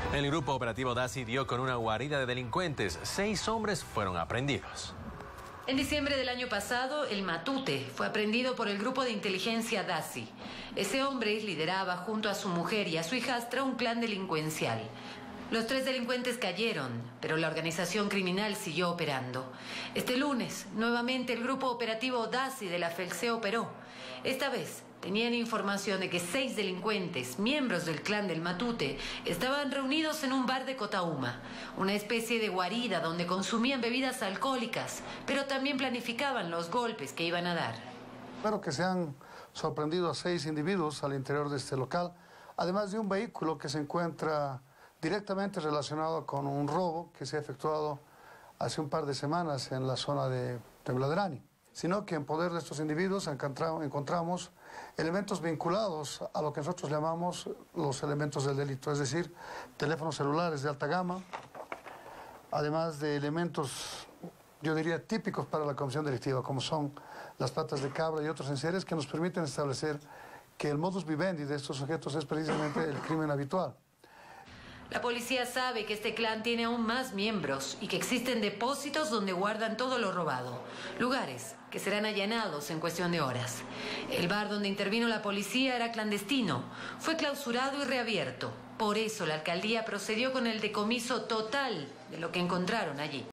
El grupo operativo Daci dio con una guarida de delincuentes. 6 hombres fueron aprehendidos. En diciembre del año pasado, el Matute fue aprendido por el grupo de inteligencia Daci. Ese hombre lideraba junto a su mujer y a su hijastra un clan delincuencial. Los 3 delincuentes cayeron, pero la organización criminal siguió operando. Este lunes, nuevamente el grupo operativo Daci de la FELCE operó. Esta vez tenían información de que 6 delincuentes, miembros del clan del Matute, estaban reunidos en un bar de Cotauma, una especie de guarida donde consumían bebidas alcohólicas, pero también planificaban los golpes que iban a dar. Espero que se han sorprendido a 6 individuos al interior de este local, además de un vehículo que se encuentra directamente relacionado con un robo que se ha efectuado hace un par de semanas en la zona de Bladerani, sino que en poder de estos individuos encontramos elementos vinculados a lo que nosotros llamamos los elementos del delito, es decir, teléfonos celulares de alta gama, además de elementos, yo diría, típicos para la comisión delictiva, como son las patas de cabra y otros enseres que nos permiten establecer que el modus vivendi de estos sujetos es precisamente el crimen habitual. La policía sabe que este clan tiene aún más miembros y que existen depósitos donde guardan todo lo robado, lugares que serán allanados en cuestión de horas. El bar donde intervino la policía era clandestino, fue clausurado y reabierto. Por eso la alcaldía procedió con el decomiso total de lo que encontraron allí.